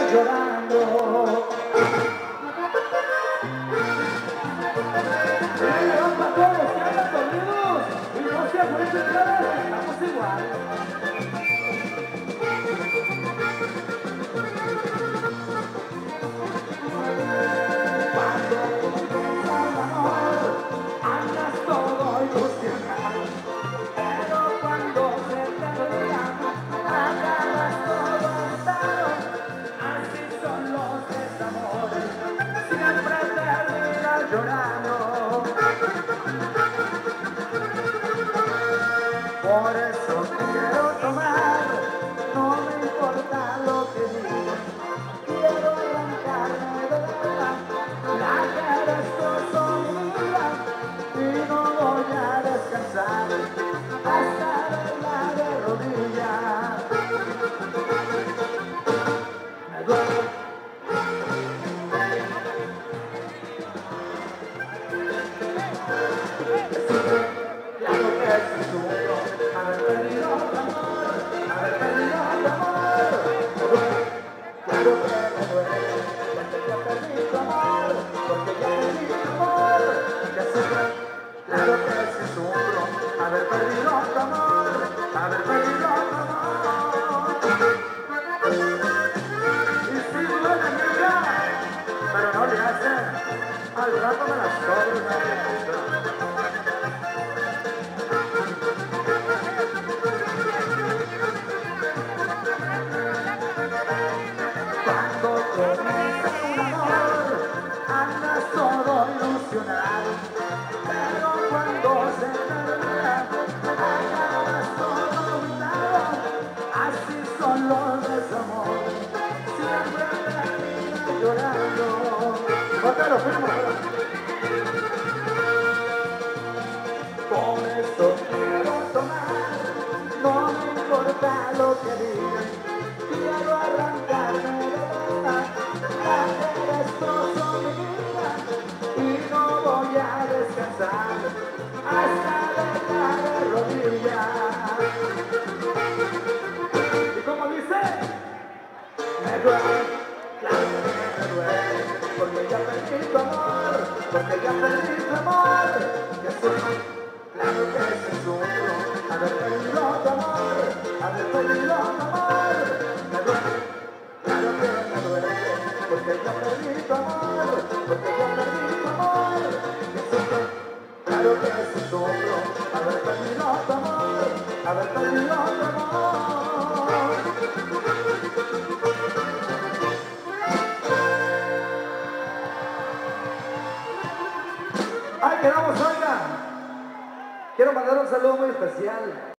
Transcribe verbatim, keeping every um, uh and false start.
llorando. Pero para todos que andan dormidos y no se acuerden nada, estamos igual. Cuando comienza el amor, andas todo ilusionado, pero cuando se termina, acabas todo atado. Así son los desamores, siempre terminas llorando. Por eso quiero tomar, no me importa lo que digas, quiero arrancarme de verdad, la que destrozo mi vida, y no voy a descansar hasta verla de rodillas. Me duele. Claro que sí sufro haber perdido tu amor, haber perdido tu amor. Claro que me duele, porque ya perdí tu amor, porque ya perdí tu amor. Que sufro, claro que sí sufro haber perdido tu amor, haber perdido tu amor. Y sí duele, mija, pero no le hace, al rato me las cobro. Cuando comienza un amor, andas todo ilusionado, pero cuando se termina, acabas todo olvidado. Así son los desamores, siempre terminas llorando. Bótalo, firmo. Por eso quiero tomar, no me importa lo que digan, quiero arrancarme de verdad, la que destrozo mi vida, y no voy a descansar hasta verla de rodillas. Y como dice, me duele, claro que me duele, porque ya perdí tu amor, porque ya perdí tu amor. Ya soy, claro que se sufro haber perdido tu amor, haber perdido tu amor. Me duele, claro que me duele, porque ya perdí tu amor, porque ya perdí tu amor. Ya sufro, claro que se sufro haber perdido tu amor, haber perdido tu amor. Ahí quedamos, oiga. Quiero mandar un saludo muy especial